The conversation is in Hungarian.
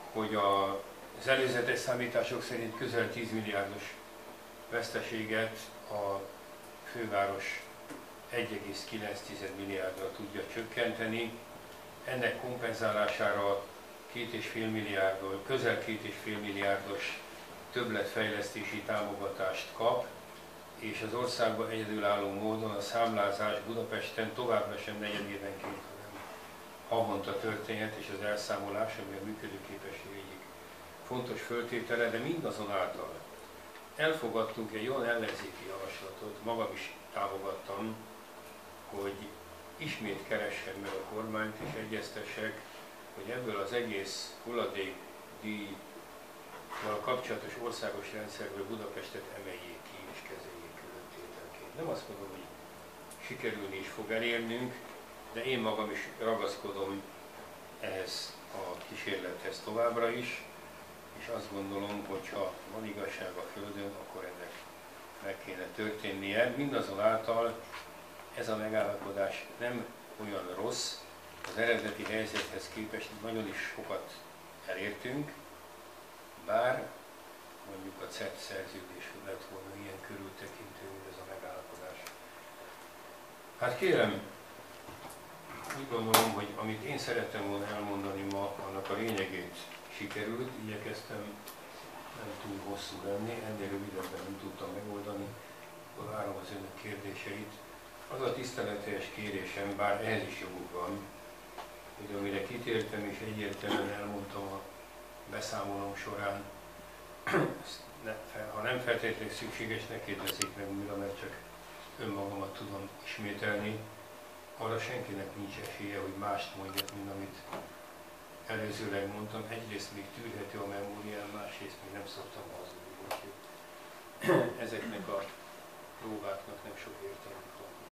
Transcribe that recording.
hogy az előzetes számítások szerint közel 10 milliárdos veszteséget a főváros 1,9 milliárdra tudja csökkenteni. Ennek kompenzálására 2,5 milliárdos, közel 2,5 milliárdos többletfejlesztési támogatást kap, és az országban egyedülálló módon a számlázás Budapesten továbbra sem negyedévenként, hanem havonta történhet, és az elszámolás, ami a működőképesség egyik fontos föltétele, de mindazonáltal elfogadtunk egy olyan ellenzéki javaslatot, magam is támogattam, hogy ismét keressem meg a kormányt és egyeztessek, hogy ebből az egész hulladékdíjval kapcsolatos országos rendszerből Budapestet emeljék ki és kezeljék különtételként. Nem azt mondom, hogy sikerülni is fog elérnünk, de én magam is ragaszkodom ehhez a kísérlethez továbbra is, és azt gondolom, hogy ha van igazság a Földön, akkor ennek meg kéne történnie. Mindazonáltal ez a megállapodás nem olyan rossz, az eredeti helyzethez képest nagyon is sokat elértünk, bár mondjuk a CET szerződés lett volna ilyen körültekintő, mint ez a megállapodás. Hát kérem, úgy gondolom, hogy amit én szerettem volna elmondani ma, annak a lényegét sikerült, igyekeztem nem túl hosszú lenni, ennél rövidebben nem tudtam megoldani, akkor várom az önök kérdéseit. Az a tiszteletes kérésem, bár ehhez is joguk van, hogy amire kitértem és egyértelműen elmondtam a beszámolom során, ha nem feltétlenül szükséges, ne kérdezzék meg újra, mert csak önmagamat tudom ismételni. Arra senkinek nincs esélye, hogy mást mondjak, mint amit előzőleg mondtam. Egyrészt még tűrhető a memóriám, másrészt még nem szoktam hazudni, úgyhogy ezeknek a próbáknak nem sok értelmük van.